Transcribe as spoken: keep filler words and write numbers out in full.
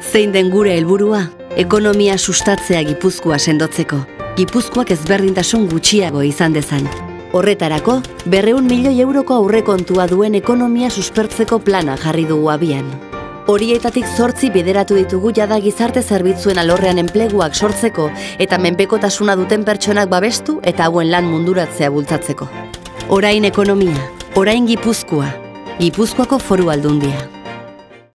Zein den gure helburua? Ekonomia sustatzea Gipuzkoa sendotzeko. Gipuzkoak ezberdintasun gutxiago izan dezan. Horretarako, berreun milioi euroko aurrekontua duen ekonomia suspertzeko plana jarri dugu abian. Horietatik zortzi bideratu ditugu jada gizarte zerbitzuen alorrean enpleguak sortzeko eta menpekotasuna duten pertsonak babestu eta hauen lan munduratzea bultzatzeko. Orain ekonomia, orain Gipuzkoa, Gipuzkoako Foru Aldundia.